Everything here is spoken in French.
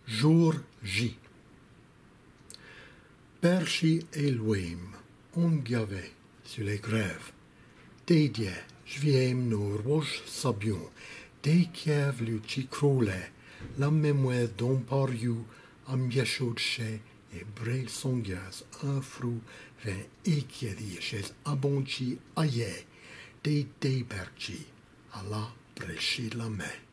Jour J. Perchi Elohim, ongavé sur les grèves. Dédié, j'viem nos roches sabions, des kiev luci crolé, la mémoire d'un pariou, am yeshod chez, et brel songas, un frou, vin équiedi chez abonchi aïe, des perchi, à la brechi la main.